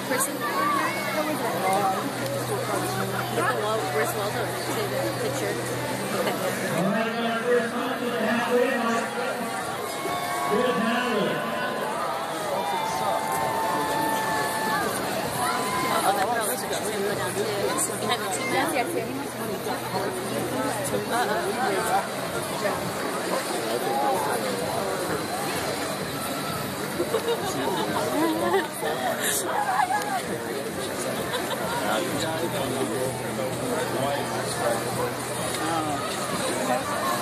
person. Where's Waldo? Take the picture. All right, got our first hunt to the halfway mark. Good handler. Oh, that girl is going to go down too. You have a team now? Now you got it.